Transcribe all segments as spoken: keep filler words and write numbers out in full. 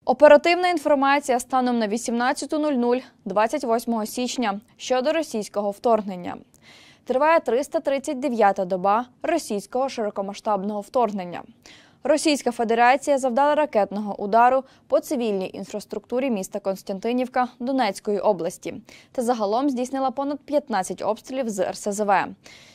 Оперативна інформація станом на вісімнадцяту нуль нуль двадцять восьмого січня щодо російського вторгнення. Триває триста тридцять дев'ята доба російського широкомасштабного вторгнення. Російська Федерація завдала ракетного удару по цивільній інфраструктурі міста Костянтинівка Донецької області та загалом здійснила понад п'ятнадцять обстрілів з ер ес зе ве.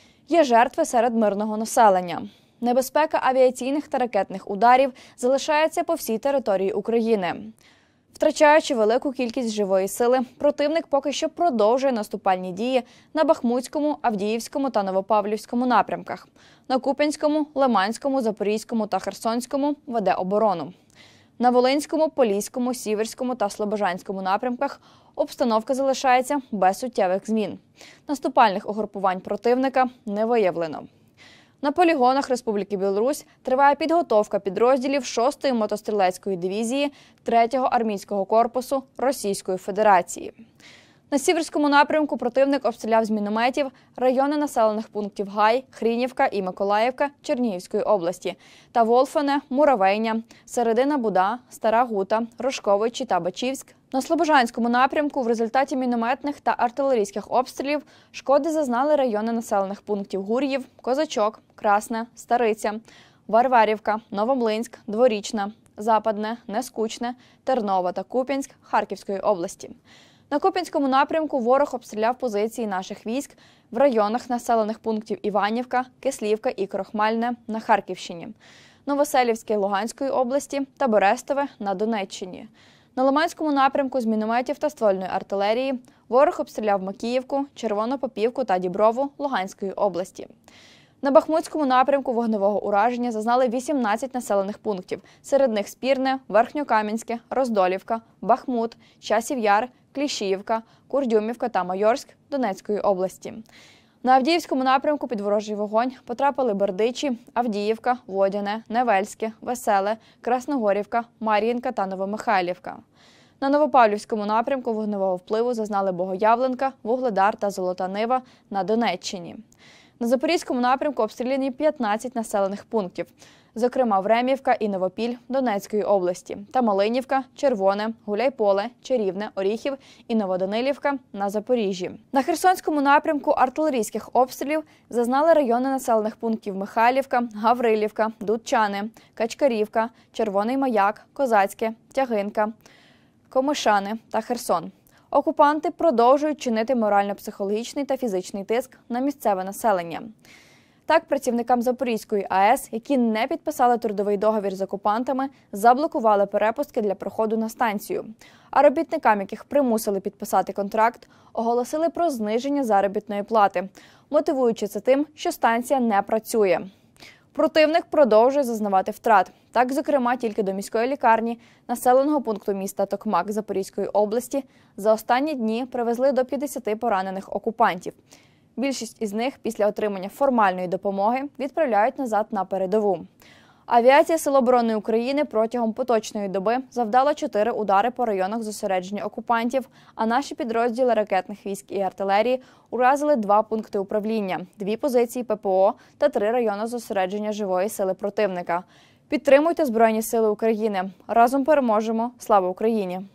Є жертви серед мирного населення. Небезпека авіаційних та ракетних ударів залишається по всій території України. Втрачаючи велику кількість живої сили, противник поки що продовжує наступальні дії на Бахмутському, Авдіївському та Новопавлівському напрямках. На Куп'янському, Лиманському, Запорізькому та Херсонському веде оборону. На Волинському, Поліському, Сіверському та Слобожанському напрямках обстановка залишається без суттєвих змін. Наступальних угрупувань противника не виявлено. На полігонах Республіки Білорусь триває підготовка підрозділів шостої мотострілецької дивізії третього армійського корпусу Російської Федерації. На Сіверському напрямку противник обстріляв з мінометів райони населених пунктів Гай, Хрінівка і Миколаївка Чернігівської області та Волфене, Муравейня, Середина Буда, Стара Гута, Рожковичі та Бачівськ. На Слобожанському напрямку в результаті мінометних та артилерійських обстрілів шкоди зазнали райони населених пунктів Гур'їв, Козачок, Красне, Стариця, Варварівка, Новомлинськ, Дворічна, Западне, Нескучне, Тернова та Куп'янськ Харківської області. На Куп'янському напрямку ворог обстріляв позиції наших військ в районах населених пунктів Іванівка, Кислівка і Крохмальне на Харківщині, Новоселівське Луганської області та Берестове на Донеччині. На Лиманському напрямку з мінометів та ствольної артилерії ворог обстріляв Макіївку, Червонопопівку та Діброву Луганської області. На Бахмутському напрямку вогневого ураження зазнали вісімнадцять населених пунктів. Серед них Спірне, Верхньокам'янське, Роздолівка, Бахмут, Часів Яр, Кліщіївка, Курдюмівка та Майорськ Донецької області. На Авдіївському напрямку під ворожий вогонь потрапили Бердичі, Авдіївка, Водяне, Невельське, Веселе, Красногорівка, Мар'їнка та Новомихайлівка. На Новопавлівському напрямку вогневого впливу зазнали Богоявленка, Вугледар та Золота Нива на Донеччині. На Запорізькому напрямку обстріляні п'ятнадцять населених пунктів, зокрема Времівка і Новопіль Донецької області та Малинівка, Червоне, Гуляйполе, Чарівне, Оріхів і Новоданилівка на Запоріжжі. На Херсонському напрямку артилерійських обстрілів зазнали райони населених пунктів Михайлівка, Гаврилівка, Дудчани, Качкарівка, Червоний Маяк, Козацьке, Тягинка, Комишани та Херсон. Окупанти продовжують чинити морально-психологічний та фізичний тиск на місцеве населення. Так, працівникам Запорізької а ес, які не підписали трудовий договір з окупантами, заблокували перепустки для проходу на станцію. А робітникам, яких примусили підписати контракт, оголосили про зниження заробітної плати, мотивуючи це тим, що станція не працює. Противник продовжує зазнавати втрат. Так, зокрема, тільки до міської лікарні населеного пункту міста Токмак Запорізької області за останні дні привезли до п'ятдесяти поранених окупантів. Більшість із них після отримання формальної допомоги відправляють назад на передову. Авіація Сил оборони України протягом поточної доби завдала чотири удари по районах зосередження окупантів, а наші підрозділи ракетних військ і артилерії уразили два пункти управління, дві позиції пе пе о та три райони зосередження живої сили противника. Підтримуйте Збройні сили України. Разом переможемо. Слава Україні!